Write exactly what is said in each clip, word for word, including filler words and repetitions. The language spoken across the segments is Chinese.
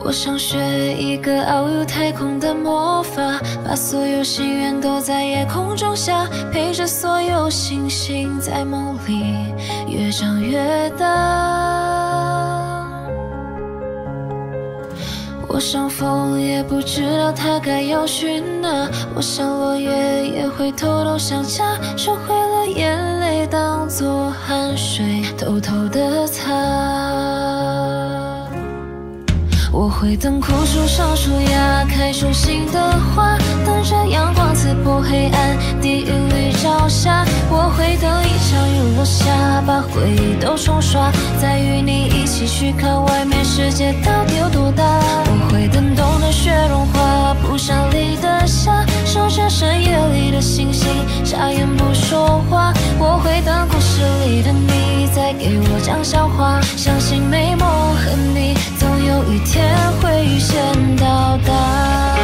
我想学一个遨游太空的魔法，把所有心愿都在夜空中下，陪着所有星星在梦里越长越大。我想风也不知道它该要去哪，我想落叶也会偷偷想家，收回了眼泪当作汗水偷偷的擦。我会等枯树上树芽，开出新的花，等着阳光刺破黑暗，地狱里照下。我会等一场雨落下，把回忆都冲刷，再与你一起去看外面世界到底有多大。我会等冬的雪融化，蒲扇里的夏，守着深夜里的星星，眨眼不说话。我会等故事里的你再给我讲笑话，相信美梦和你总有一天会遇见到达。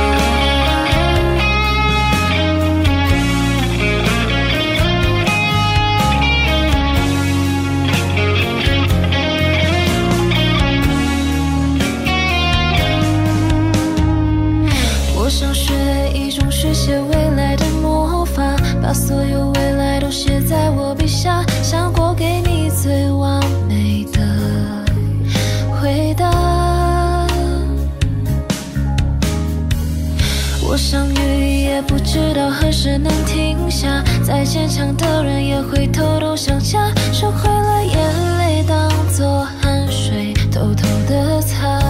我想学一种书写未来的魔法，把所有未来都写在我笔下，想过给你最完美的回答。我想雨也不知道何时能停下，再坚强的人也会偷偷想家，收回了眼泪当作汗水偷偷的擦。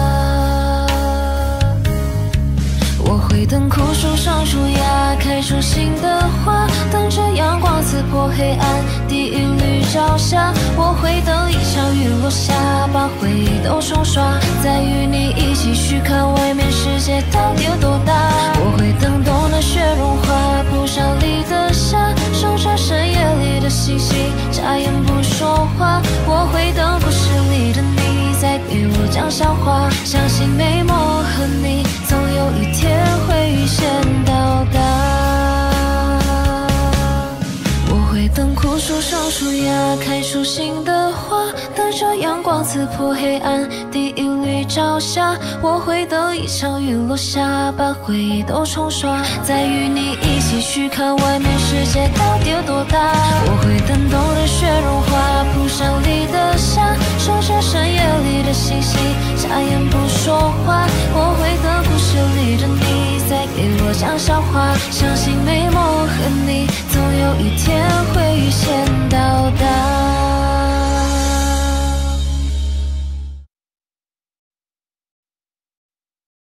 我会等枯树上树芽，开出新的花，等着阳光刺破黑暗，地狱里照下。我会等一场雨落下，把回忆都冲刷，再与你一起去看外面世界到底有多大。我会等冬的雪融化，蒲扇里的夏，守着深夜里的星星，眨眼不说话。我会等故事里的你再给我讲笑话，相信美梦和你总有一天会遇见到达。我会等枯树上树芽，开出新的花，等着阳光刺破黑暗，地狱里照下。我会等一场雨落下，把回忆都冲刷，再与你一起去看外面世界到底有多大。我会等冬的雪融化，蒲扇里的夏，守着深夜里的星星，眨眼不说话。我会等故事里的你再给我讲笑话，相信美梦和你总有一天